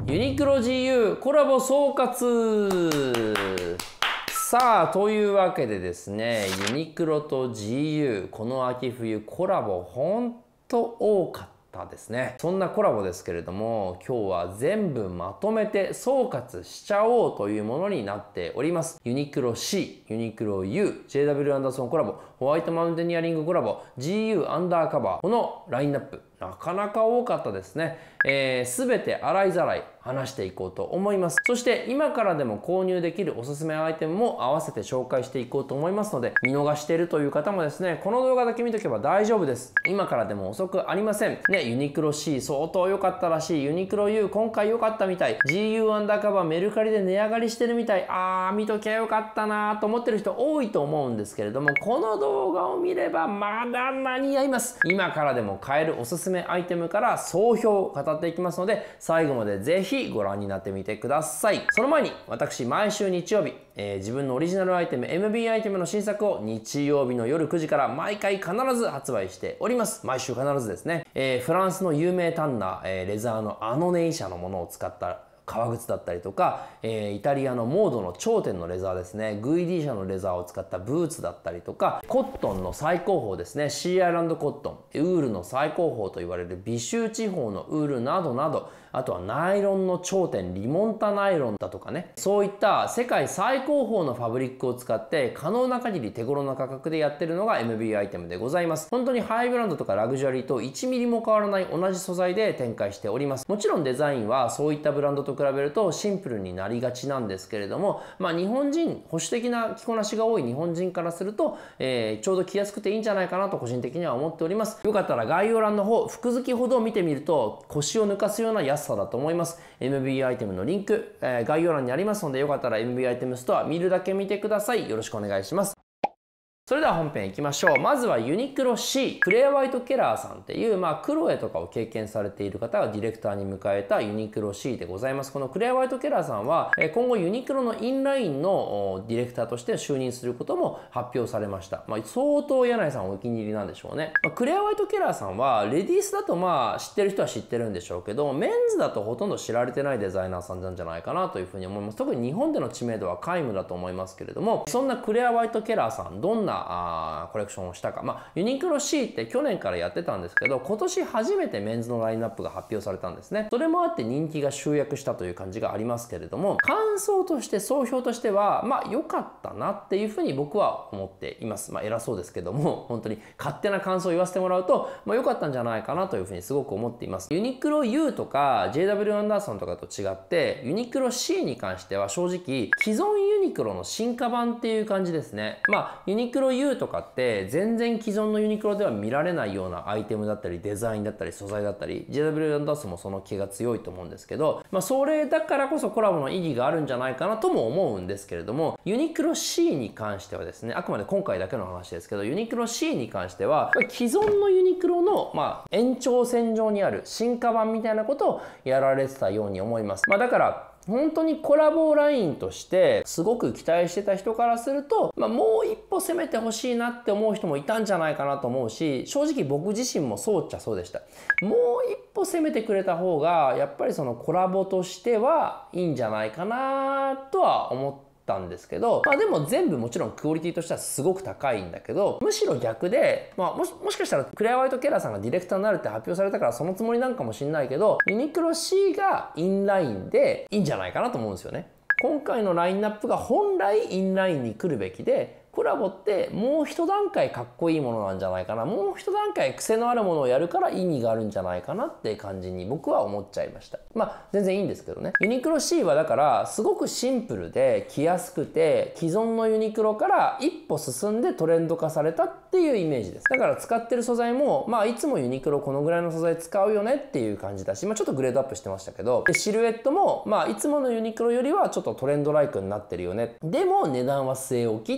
ユニクロ GU コラボ総括。さあというわけでですね、ユニクロと GU この秋冬コラボほんと多かったですね。そんなコラボですけれども、今日は全部まとめて総括しちゃおうというものになっております。ユニクロ C、ユニクロ U、JW アンダーソンコラボ、ホワイトマウンテニアリングコラボ、GU アンダーカバー、このラインナップなかなか多かったですね。全て洗いざらい話していこうと思います。そして今からでも購入できるおすすめアイテムも合わせて紹介していこうと思いますので、見逃しているという方もですね、この動画だけ見とけば大丈夫です。今からでも遅くありません。ね、ユニクロ C 相当良かったらしい。ユニクロ U 今回良かったみたい。GU アンダーカバーメルカリで値上がりしてるみたい。見ときゃよかったなと思ってる人多いと思うんですけれども、この動画を見ればまだ間に合います。今からでも買えるおすすめアイテムから総評を語っていきますので、最後までぜひご覧になってみてください。その前に私毎週日曜日、自分のオリジナルアイテム MB アイテムの新作を日曜日の夜9時から毎回必ず発売しております。毎週必ずですね。フランスの有名タンナー、レザーのネイ社のものを使った革靴だったりとか、イタリアのモードの頂点のレザーですね、グイディ社のレザーを使ったブーツだったりとか、コットンの最高峰ですね、シーアイランドコットン、ウールの最高峰と言われる美州地方のウールなどなど、あとはナイロンの頂点、リモンタナイロンだとかね、そういった世界最高峰のファブリックを使って可能な限り手頃な価格でやってるのが MB アイテムでございます。本当にハイブランドとかラグジュアリーと1ミリも変わらない同じ素材で展開しております。もちろんデザインはそういったブランドと比べるとシンプルになりがちなんですけれども、日本人、保守的な着こなしが多い日本人からすると、ちょうど着やすくていいんじゃないかなと個人的には思っております。よかったら概要欄の方、服付きほど見てみると腰を抜かすような安さだと思います。MB アイテムのリンク、概要欄にありますので、よかったら MB アイテムストア見るだけ見てください。よろしくお願いします。それでは本編いきましょう。まずはユニクロ C、クレア・ホワイト・ケラーさんっていう、クロエとかを経験されている方がディレクターに迎えたユニクロ C でございます。このクレア・ホワイト・ケラーさんは、今後ユニクロのインラインのディレクターとして就任することも発表されました。相当柳井さんお気に入りなんでしょうね。クレア・ホワイト・ケラーさんは、レディースだと知ってる人は知ってるんでしょうけど、メンズだとほとんど知られてないデザイナーさんなんじゃないかなというふうに思います。特に日本での知名度は皆無だと思いますけれども、そんなクレア・ホワイト・ケラーさん、どんなコレクションをしたか。ユニクロ C って去年からやってたんですけど、今年初めてメンズのラインナップが発表されたんですね。それもあって人気が集約したという感じがありますけれども、感想として総評としては良かったなっていうふうに僕は思っています。偉そうですけども、本当に勝手な感想を言わせてもらうと、良かったんじゃないかなというふうにすごく思っています。ユニクロ U とか JW アンダーソンとかと違って、ユニクロ C に関しては正直既存ユニクロの進化版っていう感じですね。ユニクロ U とかって全然既存のユニクロでは見られないようなアイテムだったりデザインだったり素材だったり JW アンダーソンもその気が強いと思うんですけど、それだからこそコラボの意義があるんじゃないかなとも思うんですけれども、ユニクロ C に関してはですね、あくまで今回だけの話ですけど、ユニクロ C に関しては既存のユニクロの延長線上にある進化版みたいなことをやられてたように思います。だから本当にコラボラインとしてすごく期待してた人からすると、もう一歩攻めてほしいなって思う人もいたんじゃないかなと思うし、正直僕自身もそうっちゃそうでした。もう一歩攻めてくれた方がやっぱりそのコラボとしてはいいんじゃないかなとは思ったんですけど、でも全部もちろんクオリティとしてはすごく高いんだけど、むしろ逆で、もしかしたらクレア・ホワイト・ケラーさんがディレクターになるって発表されたからそのつもりなんかもしれないけど、ユニクロ C がインラインでいいんじゃないかなと思うんですよね。今回のラインナップが本来インラインに来るべきで、コラボってもう一段階かっこいいものなんじゃないかな、もう一段階癖のあるものをやるから意味があるんじゃないかなって感じに僕は思っちゃいました。全然いいんですけどね。ユニクロ C はだからすごくシンプルで着やすくて、既存のユニクロから一歩進んでトレンド化されたっていうイメージです。だから使ってる素材もいつもユニクロこのぐらいの素材使うよねっていう感じだし、ちょっとグレードアップしてましたけど、シルエットもいつものユニクロよりはちょっとトレンドライクになってるよね。でも値段は据え置きって感じ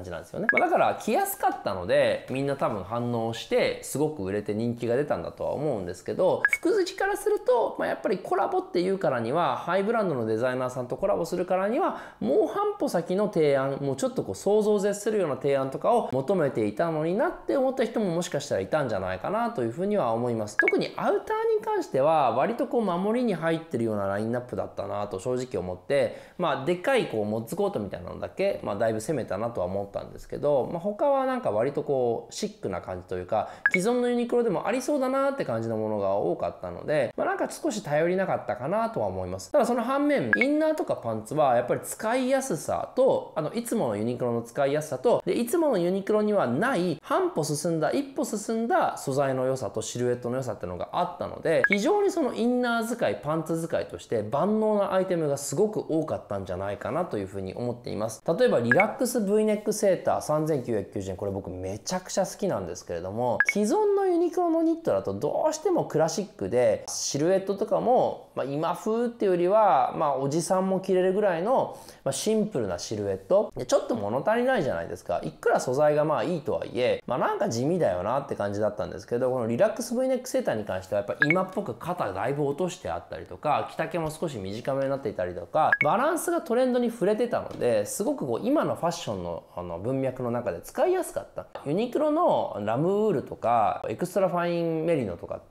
じなんですよね。だから着やすかったのでみんな多分反応してすごく売れて人気が出たんだとは思うんですけど、服好きからすると、やっぱりコラボっていうからにはハイブランドのデザイナーさんとコラボするからにはもう半歩先の提案、もうちょっとこう想像を絶するような提案とかを求めていたのになって思った人ももしかしたらいたんじゃないかなというふうには思います。特にアウターに関しては割とこう守りに入ってるようなラインナップだったなと正直思って、でっかいこうモッツコートみたいなのだけ、だいぶ攻めたなとは思ったんですけど、他はなんか割とこうシックな感じというか既存のユニクロでもありそうだなって感じのものが多かったので、なんか少し頼りなかったかなとは思います。ただその反面インナーとかパンツはやっぱり使いやすさといつものユニクロの使いやすさといつものユニクロにはない半歩進んだ一歩進んだ素材の良さとシルエットの良さっていうのがあったので、非常にそのインナー使いパンツ使いとして万能なアイテムがすごく多かったんじゃないかなというふうに思っています。例えばリラックス V ネックセーター3990円、これ僕めちゃくちゃ好きなんですけれども、既存のユニクロのニットだとどうしてもクラシックでシルエットとかも、今風っていうよりは、おじさんも着れるぐらいの、シンプルなシルエットでちょっと物足りないじゃないですか。いくら素材がいいとはいえ、なんか地味だよなって感じだったんですけど、このリラックス V ネックセーターに関してはやっぱ今っぽく肩だいぶ落としてあったりとか、着丈も少し短めになっていたりとか、バランスがトレンドに触れてたので、すごくこう今のファッションの文脈の中で使いやすかった。ユニクロのラムウールとかエクストラファインメリノとかって、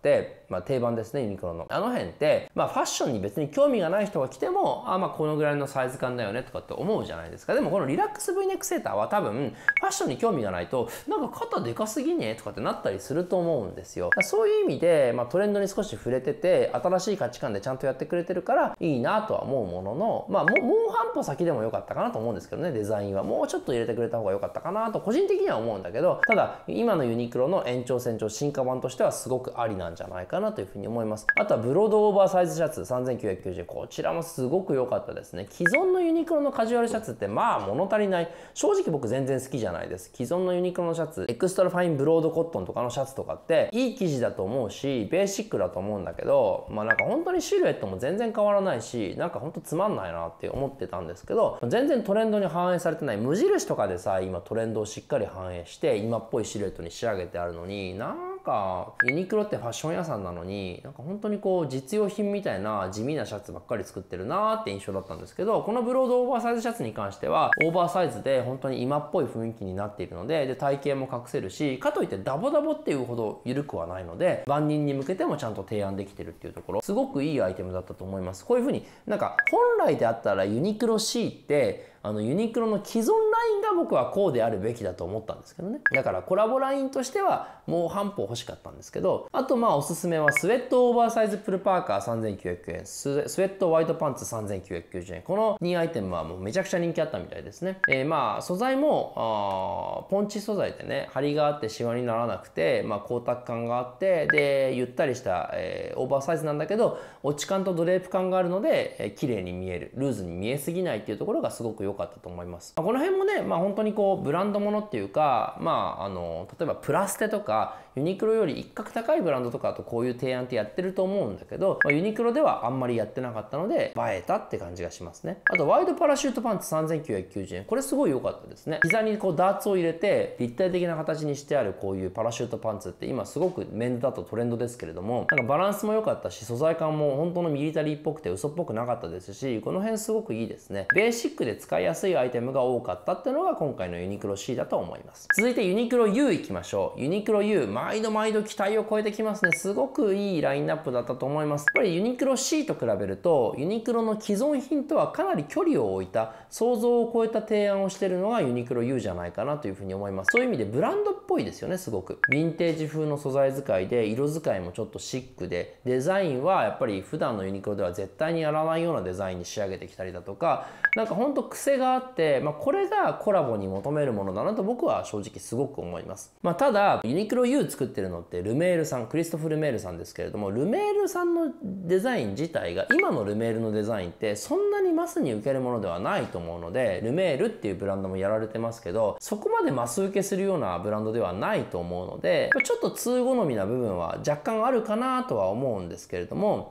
定番ですね、ユニクロのあの辺って、ファッションに別に興味がない人が着てもこのぐらいのサイズ感だよねとかって思うじゃないですか。でもこのリラックス V ネックセーターは多分ファッションに興味がないとなんか肩でかすぎねとかってなったりすると思うんですよ。そういう意味で、トレンドに少し触れてて新しい価値観でちゃんとやってくれてるからいいなとは思うものの、もう半歩先でもよかったかなと思うんですけどね。デザインはもうちょっと入れてくれた方が良かったかなと個人的には思うんだけど、ただ今のユニクロの延長線上進化版としてはすごくありなんじゃないかなというふうに思います。あとはブロードオーバーサイズシャツ3990円、こちらもすごく良かったですね。既存のユニクロのカジュアルシャツって物足りない。正直僕全然好きじゃないです。既存のユニクロのシャツ、エクストラファインブロードコットンとかのシャツとかっていい生地だと思うしベーシックだと思うんだけど、なんか本当にシルエットも全然変わらないし、なんか本当つまんないなって思ってたんですけど、全然トレンドに反映されてない。無印とかでさ今トレンドをしっかり反映して今っぽいシルエットに仕上げてあるのに、なんかユニクロってファッション屋さんなのになんか本当にこう実用品みたいな地味なシャツばっかり作ってるなーって印象だったんですけど、このブロードオーバーサイズシャツに関してはオーバーサイズで本当に今っぽい雰囲気になっているので、体型も隠せるし、かといってダボダボっていうほど緩くはないので万人に向けてもちゃんと提案できてるっていうところ、すごくいいアイテムだったと思います。こういう風になんか本来であったらユニクロ C ってユニクロの既存ラインが僕はこうであるべきだと思ったんですけどね。だからコラボラインとしてはもう半歩欲しかったんですけど、あとおすすめはスウェットオーバーサイズプルパーカー3900円、スウェットホワイトパンツ3990円、この2アイテムはもうめちゃくちゃ人気あったみたいですね。素材もポンチ素材でね、張りがあってシワにならなくて、光沢感があってでゆったりした、オーバーサイズなんだけど落ち感とドレープ感があるので、綺麗に見える、ルーズに見えすぎないっていうところがすごく良かったと思います。この辺もね、本当にこうブランドものっていうか、例えばプラステとかユニクロより一格高いブランドとかだとこういう提案ってやってると思うんだけど、ユニクロではあんまりやってなかったので映えたって感じがしますね。あとワイドパラシュートパンツ3990円、これすごい良かったですね。膝にこうダーツを入れて立体的な形にしてあるこういうパラシュートパンツって今すごくメンズだとトレンドですけれども、なんかバランスも良かったし素材感も本当のミリタリーっぽくて嘘っぽくなかったですし、この辺すごくいいですね。ベーシックで使いやすいアイテムが多かったっていうのが今回のユニクロ C だと思います。続いてユニクロ U いきましょう。ユニクロ U、毎度期待を超えてきますね。すごくいいラインナップだったと思います。やっぱりユニクロ C と比べるとユニクロの既存品とはかなり距離を置いた、想像を超えた提案をしているのがユニクロ U じゃないかなというふうに思います。そういう意味でブランドっぽいですよね。すごくヴィンテージ風の素材使いで色使いもちょっとシックで、デザインはやっぱり普段のユニクロでは絶対にやらないようなデザインに仕上げてきたりだとか、なんかほんと癖があって、これがコラボに求めるものだなと僕は正直すごく思います。ただユニクロ U 作ってるのってルメールさん、クリストフ・ルメールさんですけれども、ルメールさんのデザイン自体が今のルメールのデザインってそんなにマスに受けるものではないと思うので、ルメールっていうブランドもやられてますけど、そこまでマス受けするようなブランドではないと思うので、ちょっと通好みな部分は若干あるかなとは思うんですけれども、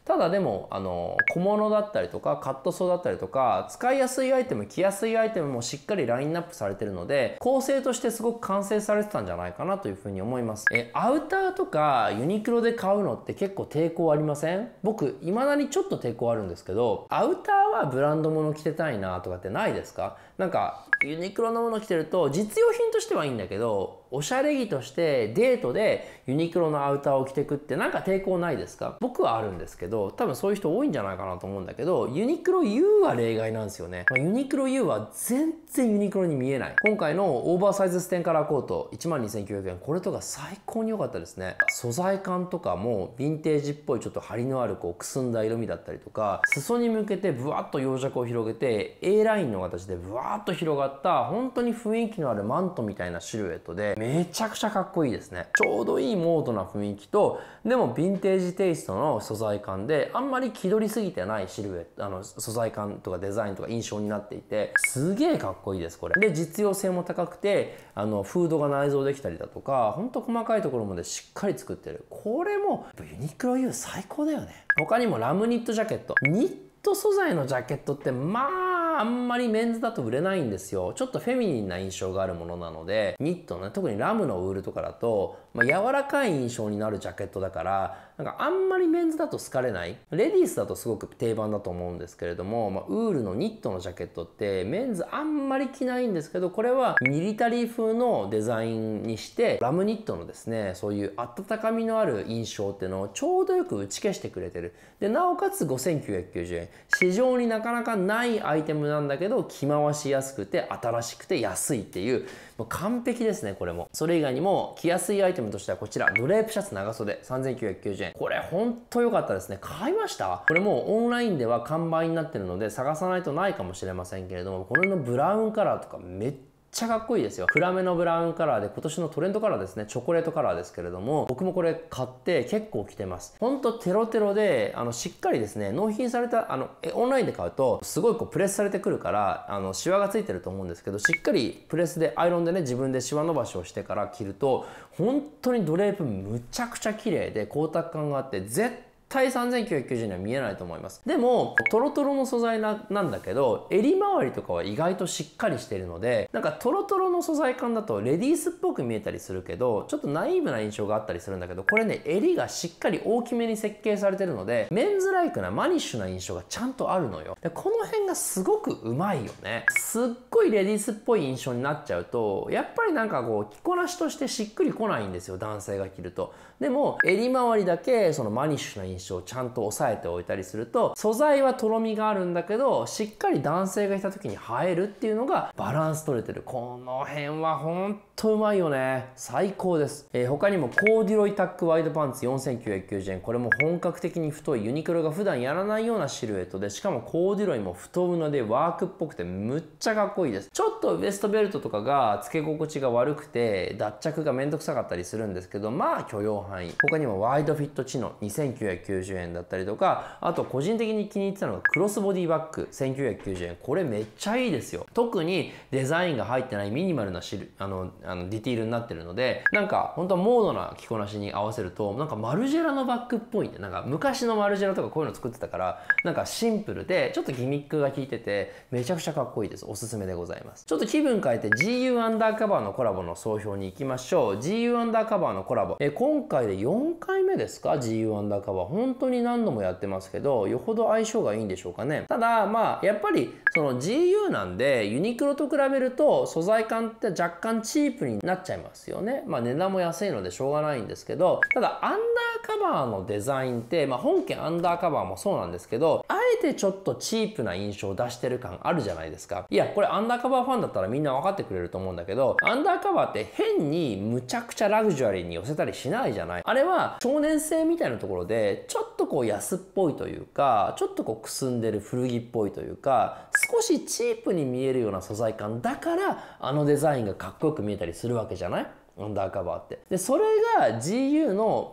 ただでも小物だったりとかカットソーだったりとか使いやすいアイテム、着やすいアイテムもしっかりラインナップされてるので、構成としてすごく完成されてたんじゃないかなというふうに思います。アウターとかユニクロで買うのって結構抵抗ありません？僕未だにちょっと抵抗あるんですけど、アウターはブランド物着てたいなとかってないですか？なんかユニクロのもの着てると実用品としてはいいんだけど、おしゃれ着としてデートでユニクロのアウターを着てくってなんか抵抗ないですか？僕はあるんですけど、多分そういう人多いんじゃないかなと思うんだけど、ユニクロ U は例外なんですよね。ユニクロ U は全然ユニクロに見えない。今回のオーバーサイズステンカラーコート 12,900 円、これとか最高に良かったですね。素材感とかもヴィンテージっぽいちょっと張りのあるくすんだ色味だったりとか、裾に向けてブワッと葉尺を広げて A ラインの形でブワーッと広がった本当に雰囲気のあるマントみたいなシルエットでめちゃくちゃかっこいいですね。ちょうどいいモードな雰囲気と、でもヴィンテージテイストの素材感であんまり気取りすぎてないシルエット、素材感とかデザインとか印象になっていて、すげえかっこいいですこれ。で実用性も高くてフードが内蔵できたりだとか、ほんと細かいところまでしっかり作ってる。これもユニクロ U 最高だよね。他にもラムニットジャケット、ニット素材のジャケットってあんまりメンズだと売れないんですよ。ちょっとフェミニンな印象があるものなので、ニットね、特にラムのウールとかだと、柔らかい印象になるジャケットだから、なんかあんまりメンズだと好かれない。レディースだとすごく定番だと思うんですけれども、ウールのニットのジャケットってメンズあんまり着ないんですけど、これはミリタリー風のデザインにして、ラムニットのですね、そういう温かみのある印象っていうのをちょうどよく打ち消してくれてる。で、なおかつ5,990円。市場になかなかないアイテムなんだけど、着回しやすくて新しくて安いっていう、もう完璧ですね、これも。それ以外にも着やすいアイテムとしてはこちら、ドレープシャツ長袖 3,990円。これほんと良かったですね。買いました？これもうオンラインでは完売になってるので探さないとないかもしれませんけれども、これのブラウンカラーとかめっちゃかっこいいですよ。暗めのブラウンカラーで今年のトレンドカラーですね。チョコレートカラーですけれども、僕もこれ買って結構着てます。ほんとテロテロでしっかりですね、納品されたオンラインで買うとすごいプレスされてくるからシワがついてると思うんですけど、しっかりプレスでアイロンでね、自分でシワ伸ばしをしてから着ると本当にドレープむちゃくちゃ綺麗で光沢感があって、絶対3,990円には見えないと思います。でもトロトロの素材なんだけど、襟周りとかは意外としっかりしているので、なんかトロトロの素材感だとレディースっぽく見えたりするけど、ちょっとナイーブな印象があったりするんだけど、これね、襟がしっかり大きめに設計されてるので、メンズライクなマニッシュな印象がちゃんとあるのよ。でこの辺がすごくうまいよね。すっごいレディースっぽい印象になっちゃうと、やっぱりなんか着こなしとしてしっくりこないんですよ、男性が着ると。でも襟周りだけそのマニッシュな印象をちゃんと押さえておいたりすると、素材はとろみがあるんだけどしっかり男性がいた時に映えるっていうのがバランス取れてる。この辺はほんとうまいよね。最高です。他にもコーデュロイタックワイドパンツ 4,990円。これも本格的に太い、ユニクロが普段やらないようなシルエットで、しかもコーデュロイも太布でワークっぽくてむっちゃかっこいいです。ちょっとウエストベルトとかが付け心地が悪くて脱着がめんどくさかったりするんですけど、許容範囲。他にもワイドフィットチノ 2,990円だったりとか、あと個人的に気に入ってたのがクロスボディバッグ 1,990円。これめっちゃいいですよ。特にデザインが入ってないミニマルなディティールになってるので、なんか本当はモードな着こなしに合わせると、なんかマルジェラのバッグっぽいね。なんか昔のマルジェラとかこういうの作ってたから、なんかシンプルでちょっとギミックが効いててめちゃくちゃかっこいいです。おすすめでございます。ちょっと気分変えて GU アンダーカバーのコラボの総評に行きましょう。 GU アンダーカバーのコラボ、今回で4回目ですか。 GU アンダーカバー本当に何度もやってますけど、よほど相性がいいんでしょうかね。ただやっぱりその GU なんでユニクロと比べると素材感って若干チープになっちゃいますよね。値段も安いのでしょうがないんですけど、ただアンダーカバーのデザインって、本家アンダーカバーもそうなんですけど、あえてちょっとチープな印象を出してる感あるじゃないですか。いやこれアンダーカバーファンだったらみんな分かってくれると思うんだけど、アンダーカバーって変にむちゃくちゃラグジュアリーに寄せたりしないじゃない。あれは少年性みたいなところでちょっと安っぽいというか、ちょっとくすんでる古着っぽいというか、少しチープに見えるような素材感だからデザインがかっこよく見えたりするわけじゃない、アンダーカバーって。でそれが GU の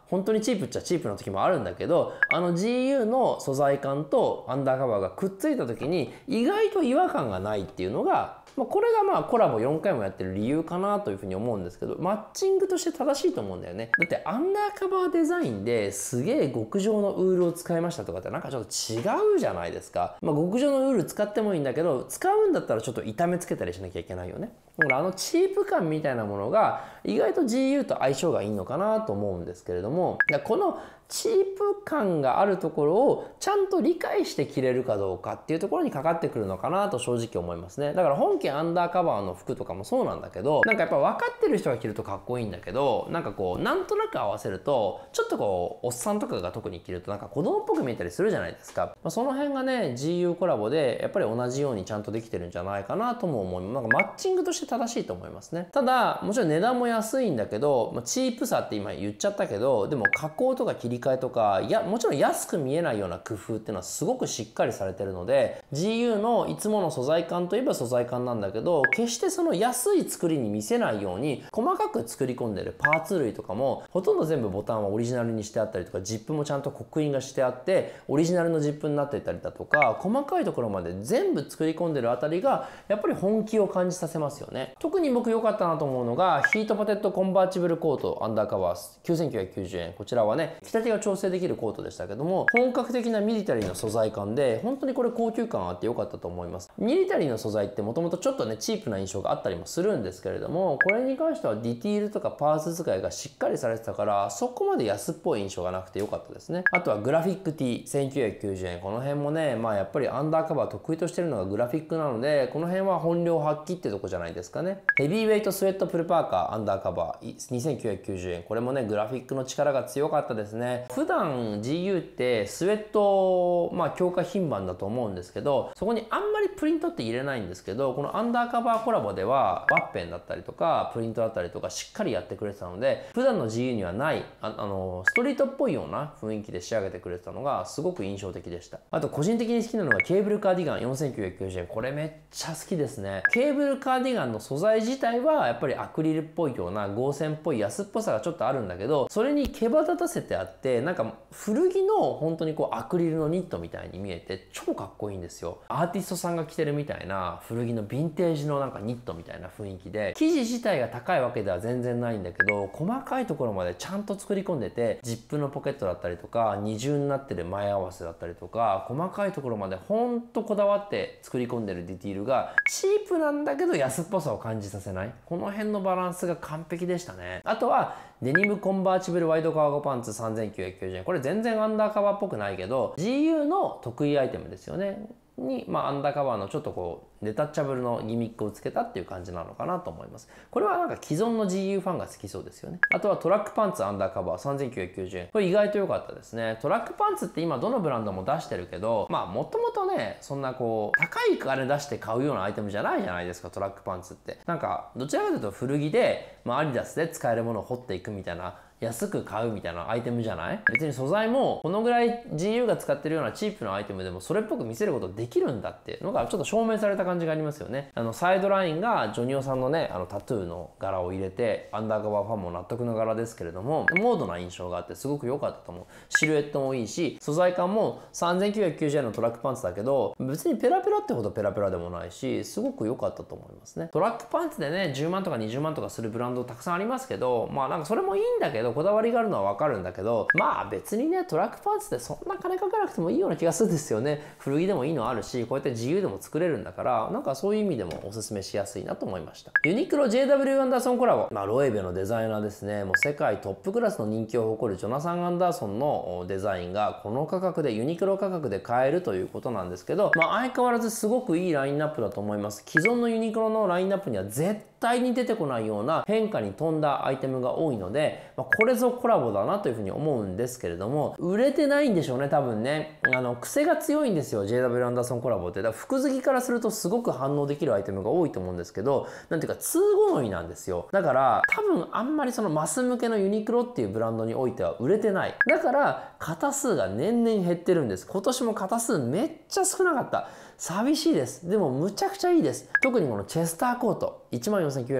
本当にチープっちゃチープな時もあるんだけど、GU の素材感とアンダーカバーがくっついた時に意外と違和感がないっていうのが、これがコラボ4回もやってる理由かなというふうに思うんですけど、マッチングとして正しいと思うんだよね。だってアンダーカバーデザインですげえ極上のウールを使いましたとかってなんかちょっと違うじゃないですか。極上のウール使ってもいいんだけど、使うんだったらちょっと痛めつけたりしなきゃいけないよね。だからチープ感みたいなものが意外と GU と相性がいいのかなと思うんですけれども、このチープ感があるところをちゃんと理解して着れるかどうかっていうところにかかってくるのかなと正直思いますね。だから本家アンダーカバーの服とかもそうなんだけど、なんかやっぱ分かってる人が着るとかっこいいんだけど、なんかこうなんとなく合わせるとちょっとこうおっさんとかが特に着るとなんか子供っぽく見えたりするじゃないですか。その辺がね GU コラボでやっぱり同じようにちゃんとできてるんじゃないかなとも思います。なんかマッチングとして正しいと思いますね。ただもちろん値段も安いんだけど、チープさって今言っちゃったけど、でも加工とか切り替えとかもちろん安く見えないような工夫っていうのはすごくしっかりされてるので、 GU のいつもの素材感といえば素材感なんだけど、決してその安い作りに見せないように細かく作り込んでるパーツ類とかもほとんど全部ボタンはオリジナルにしてあったりとか、ジップもちゃんと刻印がしてあってオリジナルのジップになっていたりだとか、細かいところまで全部作り込んでるあたりがやっぱり本気を感じさせますよね。特に僕良かったなと思うのがヒートポテトコンバーチブルコートアンダーカバー9990円。こちらはね着丈が調整できるコートでしたけども、本格的なミリタリーの素材感で本当にこれ高級感あって良かったと思います。ミリタリーの素材ってもともとちょっとねチープな印象があったりもするんですけれども、これに関してはディティールとかパーツ使いがしっかりされてたからそこまで安っぽい印象がなくて良かったですね。あとはグラフィック T1990 円。この辺もねやっぱりアンダーカバー得意としてるのがグラフィックなので、この辺は本領発揮ってとこじゃないですかね。ヘビーウェイトスウェットプルパーカーアンダーカバー2990円。これもねグラフィックの力が強かったですね。普段 GU ってスウェット強化品番だと思うんですけど、そこにあんまりプリントって入れないんですけど、このアンダーカバーコラボではワッペンだったりとかプリントだったりとかしっかりやってくれてたので、普段の GU にはないストリートっぽいような雰囲気で仕上げてくれてたのがすごく印象的でした。あと個人的に好きなのがケーブルカーディガン4990円。これめっちゃ好きですね。ケーブルカーディガンの素材自体はやっぱりアクリルっぽいような合成っぽい安っぽさがちょっとあるんだけど、それに毛羽立たせてあってなんか古着の本当にこうアクリルのニットみたいに見えて超かっこいいんですよ。アーティストさんが着てるみたいな古着のヴィンテージのなんかニットみたいな雰囲気で、生地自体が高いわけでは全然ないんだけど、細かいところまでちゃんと作り込んでて、ジップのポケットだったりとか二重になってる前合わせだったりとか、細かいところまでほんとこだわって作り込んでるディティールがチープなんだけど安っぽさを感じさせない、この辺のバランスが完璧でしたね。あとはデニムコンバーチブルワイドカーゴパンツ3990円。これ全然アンダーカバーっぽくないけど GU の得意アイテムですよねに、アンダーカバーのちょっとこうデタッチャブルのギミックをつけたっていう感じなのかなと思います。これはなんか既存の GU ファンが好きそうですよね。あとはトラックパンツアンダーカバー3990円。これ意外と良かったですね。トラックパンツって今どのブランドも出してるけど、もともとねそんなこう高い金出して買うようなアイテムじゃないじゃないですか。トラックパンツってなんかどちらかというと古着で、アディダスで使えるものを掘っていくみたいな、安く買うみたいなアイテムじゃない。別に素材もこのぐらい GU が使ってるようなチープなアイテムでもそれっぽく見せることできるんだっていうのがちょっと証明された感じがありますよね。サイドラインがジョニオさんのねタトゥーの柄を入れて、アンダーカバーファンも納得の柄ですけれどもモードな印象があってすごく良かったと思う。シルエットもいいし素材感も3990円のトラックパンツだけど別にペラペラってほどペラペラでもないし、すごく良かったと思いますね。トラックパンツでね10万とか20万とかするブランドたくさんありますけど、なんかそれもいいんだけど、こだわりがあるのは分かるんだけど、別にねトラックパンツってそんな金かけなくてもいいような気がするんですよね。古着でもいいのあるし、こうやって自由でも作れるんだから、なんかそういう意味でもおすすめしやすいなと思いました。ユニクロ JW アンダーソンコラボ、ロエベのデザイナーですね。もう世界トップクラスの人気を誇るジョナサン・アンダーソンのデザインがこの価格でユニクロ価格で買えるということなんですけど、相変わらずすごくいいラインナップだと思います。既存のユニクロのラインナップには絶対に出てこないような変化に富んだアイテムが多いので、これぞコラボだなというふうに思うんですけれども、売れてないんでしょうね多分ね。癖が強いんですよ JW アンダーソンコラボって。だから服好きからするとすごく反応できるアイテムが多いと思うんですけど、なんていうか通好みなんですよ。だから多分あんまりそのマス向けのユニクロっていうブランドにおいては売れてない。だから型数が年々減ってるんです。今年も型数めっちゃ少なかった。寂しいです。でもむちゃくちゃいいです。特にこのチェスターコート14,900円。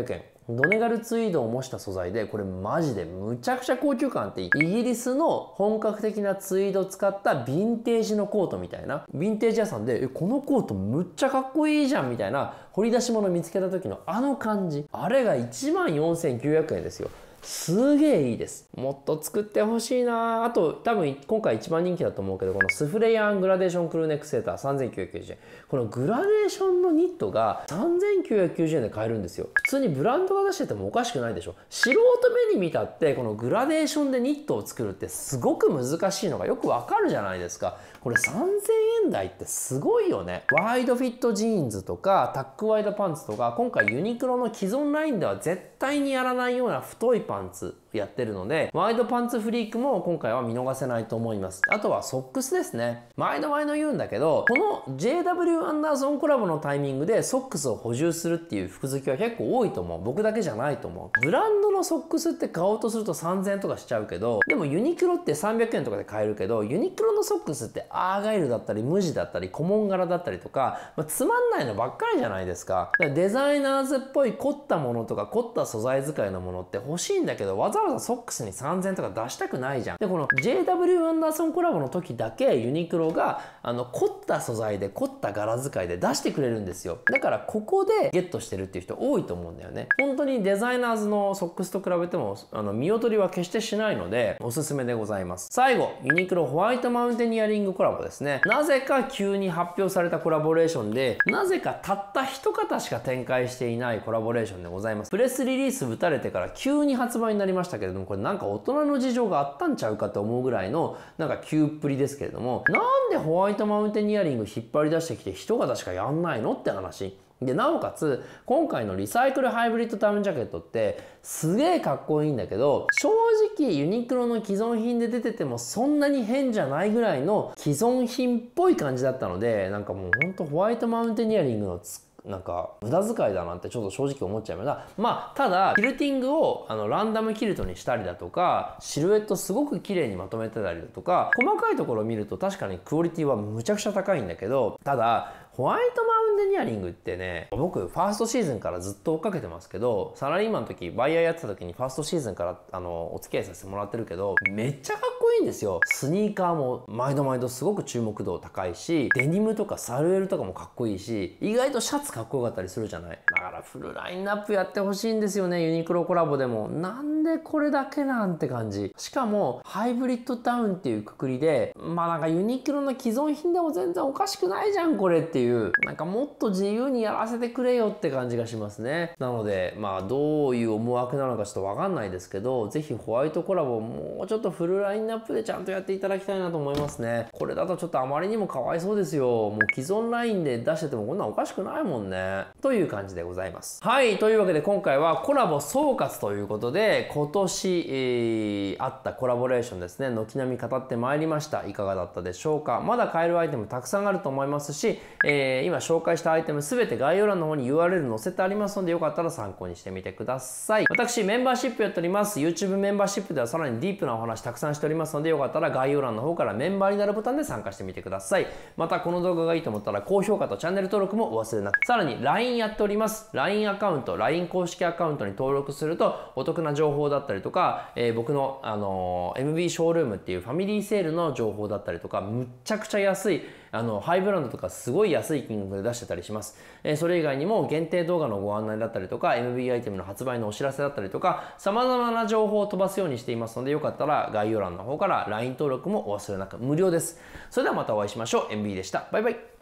ドネガルツイードを模した素材で、これマジでむちゃくちゃ高級感あって、イギリスの本格的なツイードを使ったヴィンテージのコートみたいな、ヴィンテージ屋さんでこのコートむっちゃかっこいいじゃんみたいな掘り出し物見つけた時のあの感じ、あれが14,900円ですよ。すげえいいです。もっと作ってほしいな。あと多分今回一番人気だと思うけど、このスフレヤングラデーションクルーネックセーター3,990円。このグラデーションのニットが3,990円で買えるんですよ。普通にブランドが出しててもおかしくないでしょ。素人目に見たってこのグラデーションでニットを作るってすごく難しいのがよくわかるじゃないですか。これ3,000円台ってすごいよね。ワイドフィットジーンズとかタックワイドパンツとか、今回ユニクロの既存ラインでは絶対にやらないような太いパンツやってるので、ワイドパンツフリークも今回は見逃せないと思います。あとはソックスですね。毎度言うんだけど、この JW アンダーソンコラボのタイミングでソックスを補充するっていう服好きは結構多いと思う。僕だけじゃないと思う。ブランドのソックスって買おうとすると3,000円とかしちゃうけど、でもユニクロって300円とかで買えるけど、ユニクロのソックスってアーガイルだったり無地だったりコモン柄だったりとか、つまんないのばっかりじゃないですか。だからデザイナーズっぽい凝ったものとか凝った素材使いのものって欲しいんだけど、わざわざソックスに3,000円とか出したくないじゃん。でこの JW アンダーソンコラボの時だけユニクロが凝った素材で凝った柄使いで出してくれるんですよ。だからここでゲットしてるっていう人多いと思うんだよね。本当にデザイナーズのソックスと比べても見劣りは決してしないのでおすすめでございます。最後、ユニクロホワイトマウンテニアリングコラボですね。なぜか急に発表されたコラボレーションで、なぜかたった一方しか展開していないコラボレーションでございます。プレスリリース打たれてから急に発売になりましたけれども、これなんか大人の事情があったんちゃうかと思うぐらいのなんか急っぷりですけれども、なんでホワイトマウンテニアリング引っ張り出してきて一方しかやんないのって話で、なおかつ今回のリサイクルハイブリッドダウンジャケットってすげえかっこいいんだけど、正直ユニクロの既存品で出ててもそんなに変じゃないぐらいの既存品っぽい感じだったので、なんかもうほんとホワイトマウンテニアリングのなんか無駄遣いだなってちょっと正直思っちゃいました。まあただキルティングをランダムキルトにしたりだとか、シルエットすごく綺麗にまとめてたりだとか、細かいところを見ると確かにクオリティはむちゃくちゃ高いんだけど、ただホワイトマウンテニアリングってね、僕ファーストシーズンからずっと追っかけてますけど、サラリーマンの時バイヤーやってた時にファーストシーズンからお付き合いさせてもらってるけど、めっちゃかっこいいんですよ。スニーカーも毎度すごく注目度高いし、デニムとかサルエルとかもかっこいいし、意外とシャツかっこよかったりするじゃない。だからフルラインナップやってほしいんですよね、ユニクロコラボでも。なんでこれだけなんて感じ。しかもハイブリッドダウンっていうくくりで、まあなんかユニクロの既存品でも全然おかしくないじゃんこれっていう、なんかもっと自由にやらせてくれよって感じがしますね。なのでまあどういう思惑なのかちょっとわかんないですけど、ぜひホワイトコラボもうちょっとフルラインナップでちゃんとやっていただきたいなと思いますね。これだとちょっとあまりにもかわいそうですよ。もう既存ラインで出しててもこんなんおかしくないもんね。という感じでございます。はい、というわけで今回はコラボ総括ということで、今年、あったコラボレーションですね、軒並み語ってまいりました。いかがだったでしょうか。まだ買えるアイテムたくさんあると思いますし、今紹介したアイテム全て概要欄の方に URL 載せてありますので、よかったら参考にしてみてください。私メンバーシップやっております。 YouTube メンバーシップではさらにディープなお話たくさんしておりますので、よかったら概要欄の方からメンバーになるボタンで参加してみてください。またこの動画がいいと思ったら高評価とチャンネル登録もお忘れなく。さらに LINE やっております。 LINE アカウント、 LINE 公式アカウントに登録するとお得な情報だったりとか、僕の、MB ショールームっていうファミリーセールの情報だったりとか、むっちゃくちゃ安いハイブランドとかすごい安い金額で出してたりします。それ以外にも限定動画のご案内だったりとか、 MB アイテムの発売のお知らせだったりとか、様々な情報を飛ばすようにしていますので、よかったら概要欄の方から LINE 登録もお忘れなく。無料です。それではまたお会いしましょう。MB でした。バイバイ。